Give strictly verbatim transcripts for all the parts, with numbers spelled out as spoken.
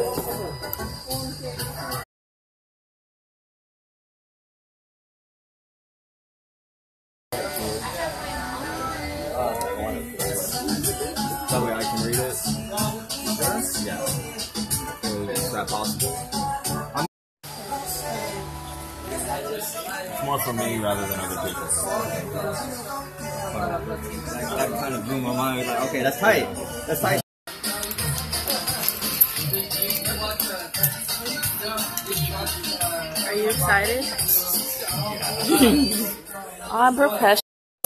That way I can read it. Yeah. Is that possible? It's more for me rather than other people. That, that kind of blew my mind. Like, okay, that's tight. That's tight. Are you excited? I'm professional.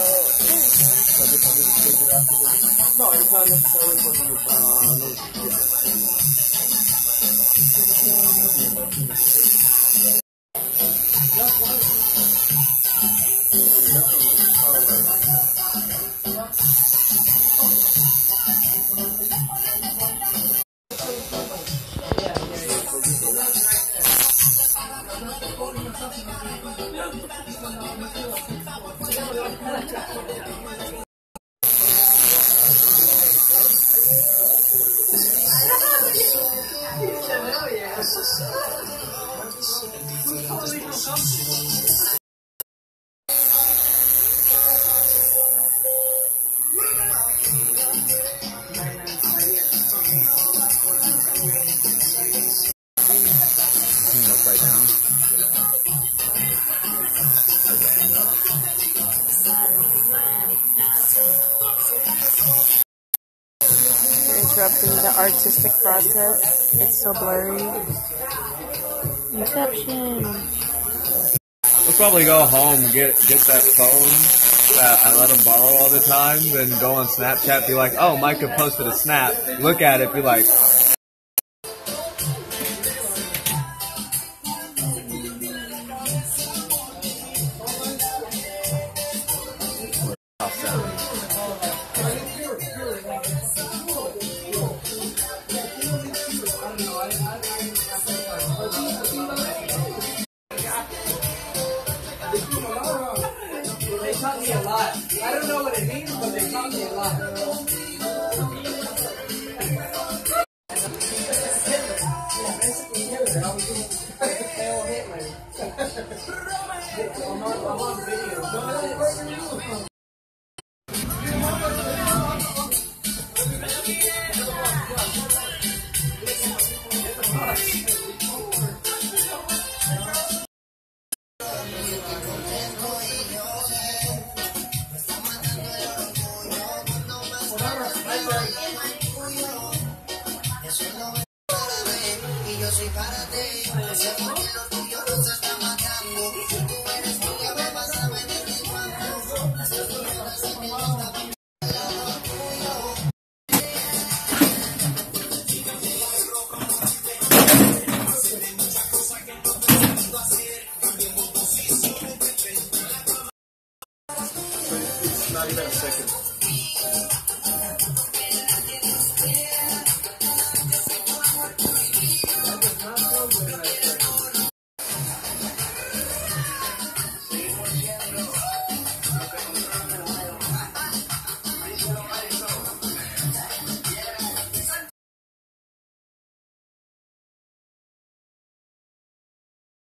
Upside down. You're interrupting the artistic process. It's so blurry. Inception. We'll probably go home, get get that phone that I let him borrow all the time, then go on Snapchat, be like, oh, Micah posted a snap. Look at it, be like, They taught me a lot. I don't know what it means, but they taught me a lot. I'm on, I'm on video. Not even a second.